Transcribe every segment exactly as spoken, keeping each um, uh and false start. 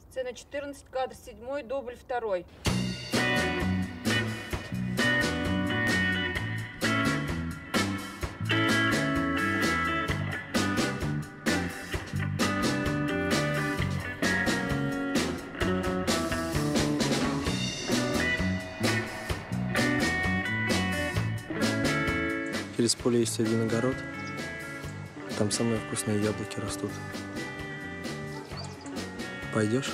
Сцена четырнадцать, кадр седьмой, дубль второй. Через поле есть один огород. Там самые вкусные яблоки растут. Пойдешь?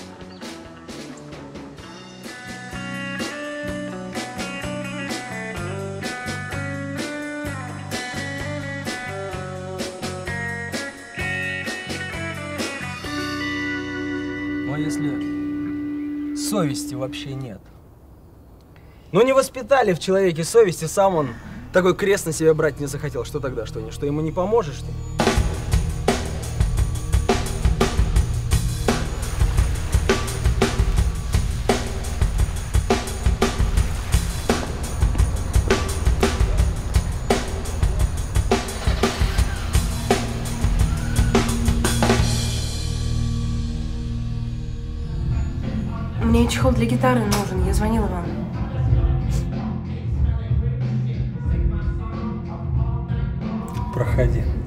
Ну а если совести вообще нет? Ну не воспитали в человеке совести, сам он такой крест на себя брать не захотел. Что тогда? Что, что ему не поможешь, что ли? Мне чехол для гитары нужен, я звонила вам. Проходи.